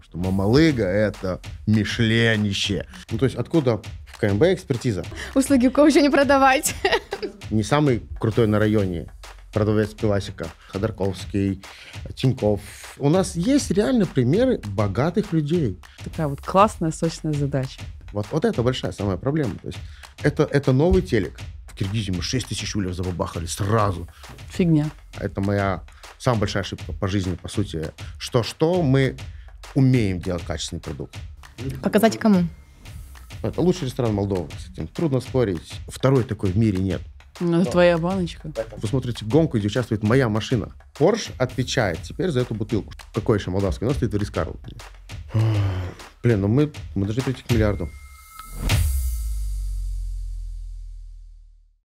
Что Мамалыга — это мишленище. Ну, то есть откуда в КМБ экспертиза? Услуги коуча не продавать. Не самый крутой на районе продавец пивасика. Ходорковский, Тиньков. У нас есть реально примеры богатых людей. Такая вот классная, сочная задача. Вот это большая самая проблема. То есть это новый телек. В Киргизии мы 6 тысяч ульев забабахали сразу. Фигня. Это моя самая большая ошибка по жизни, по сути. Что мы умеем делать качественный продукт. Показать кому? Это лучший ресторан Молдовы. С этим трудно спорить. Второй такой в мире нет. Ну, это твоя баночка. Вы смотрите гонку, где участвует моя машина. Porsche отвечает теперь за эту бутылку. Какой еще молдавский? У нас стоит в Рискару. Блин, ну мы должны прийти к миллиарду.